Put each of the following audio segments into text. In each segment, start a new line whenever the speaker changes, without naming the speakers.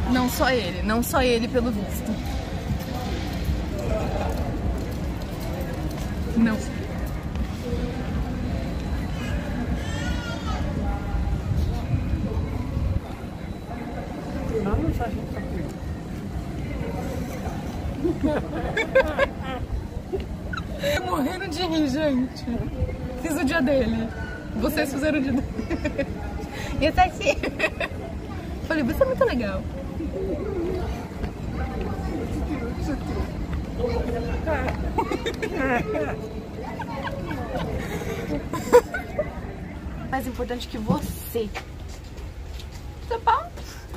Não só ele pelo visto. Não. Tô morrendo de rir, gente. Fiz o dia dele. Vocês fizeram o dia dele. E até aqui. Falei, você é muito legal. Mais importante que você. Tá bom?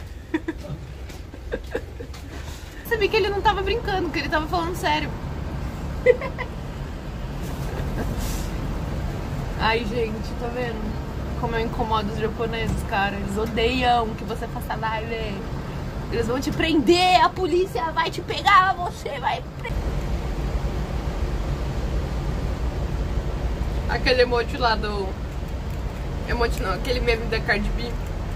Sabia que ele não tava brincando, que ele tava falando sério. Ai, gente, tá vendo? Como eu incomodo os japoneses, cara. Eles odeiam que você faça live. Eles vão te prender, a polícia vai te pegar, você vai... Aquele emote lá do... Emote não, aquele meme da Cardi B.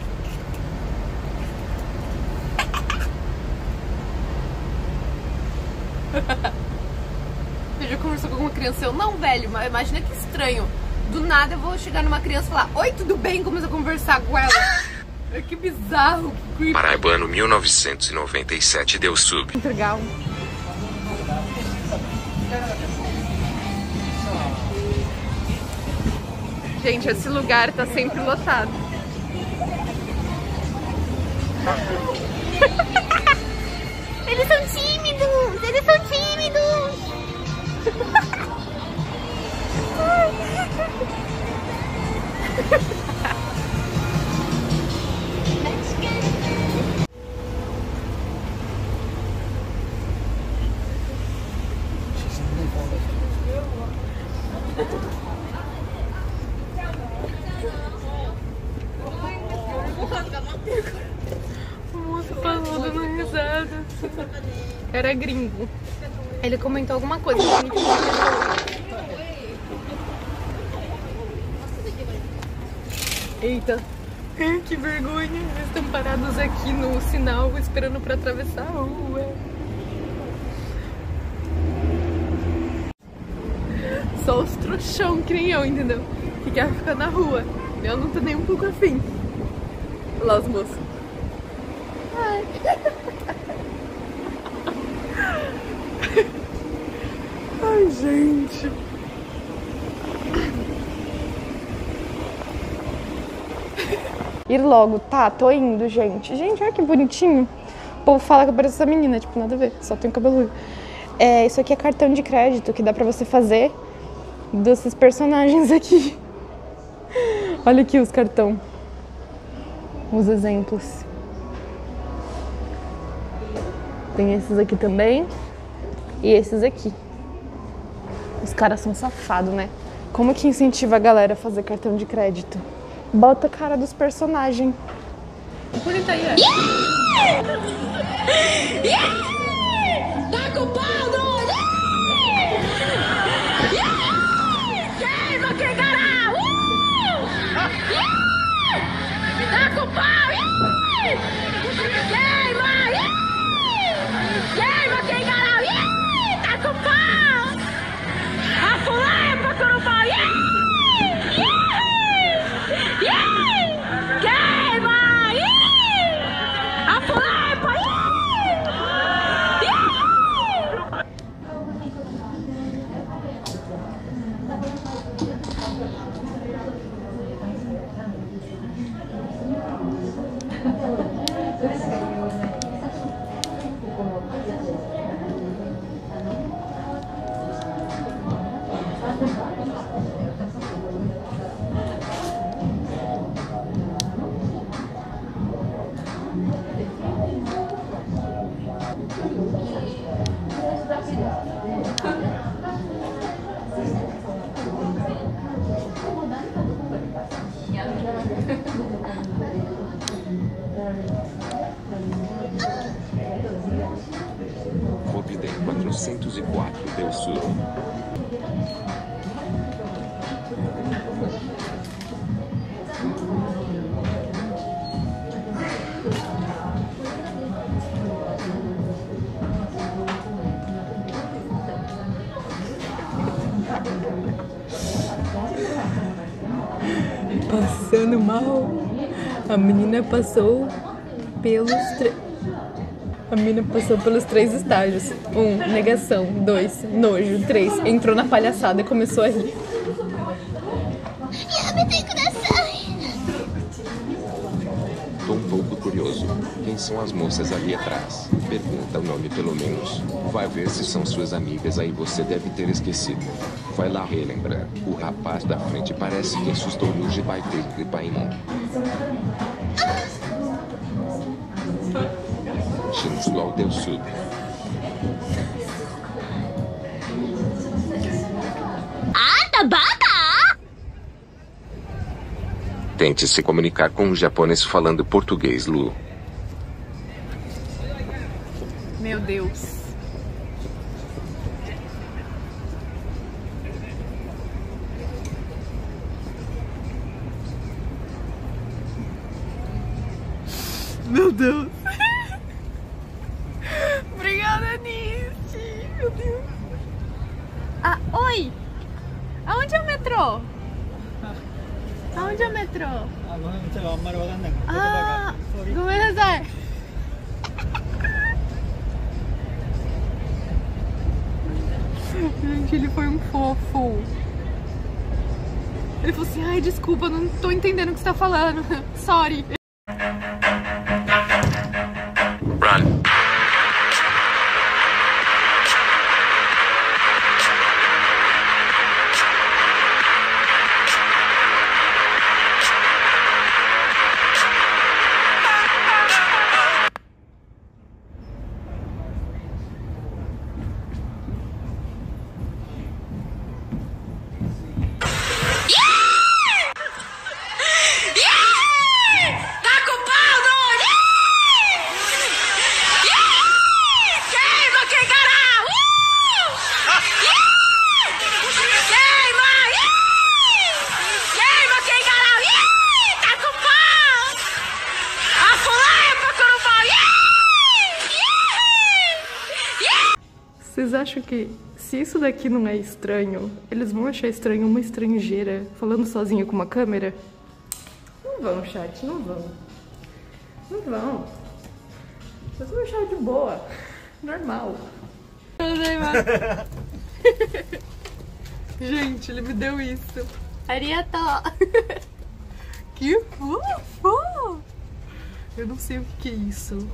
Você já conversou com alguma criança? Eu não, velho, mas imagina que estranho. Do nada eu vou chegar numa criança e falar: oi, tudo bem? Começa a conversar com ela. Que bizarro, que creepy.
Paraibano 1997 deu sub.
Legal. Gente, esse lugar tá sempre lotado. Eles são tímidos! Eles são tímidos! O moço falou dando risada. Era gringo. Ele comentou alguma coisa. Eita. Que vergonha. Eles estão parados aqui no sinal esperando pra atravessar a rua. Só os trouxão que nem eu, entendeu? Que quer ficar na rua. Eu não tô nem um pouco afim. Olha lá os moços. Ai. Ai, gente. Ir logo, tá? Tô indo, gente. Gente, olha que bonitinho. O povo fala que eu pareço essa menina, tipo, nada a ver. Só tenho cabelo ruivo. Isso aqui é cartão de crédito que dá pra você fazer desses personagens aqui. Olha aqui os cartão. Os exemplos. Tem esses aqui também. E esses aqui. Os caras são safados, né? Como que incentiva a galera a fazer cartão de crédito? Bota a cara dos personagens. Bonita aí,
Tá culpado! Queima quem dará! Tá culpado! Queima! Queima quem dará! Tá culpado! A fulana procura o pau! Queima! A fulana!
Copidem 404 deu sub.
Passando mal. A menina passou pelos três estágios. 1, negação. 2, nojo. 3, entrou na palhaçada e começou a rir.
Tô um pouco curioso. Quem são as moças ali atrás? Pergunta o nome pelo menos. Vai ver se são suas amigas aí, você deve ter esquecido. Vai lá relembrar. O rapaz da frente parece que assustou no G vai ter gripa em mão. Xinslol deu sub. Tente se comunicar com um japonês falando português, Lu.
Meu Deus. Meu Deus. Obrigada, Nishi. Meu Deus. Ah, oi. Aonde é o metrô? Aonde é o metrô? Ah, gomenasai. Gente, ele foi um fofo. Ele falou assim, ai, desculpa, não tô entendendo o que você tá falando. Sorry.
Run.
Vocês acham que se isso daqui não é estranho, eles vão achar estranho uma estrangeira falando sozinha com uma câmera? Não vão, chat, não vão. Não vão. Vocês vão achar de boa. Normal. Gente, ele me deu isso. Arigato. Que fofo. Eu não sei o que é isso.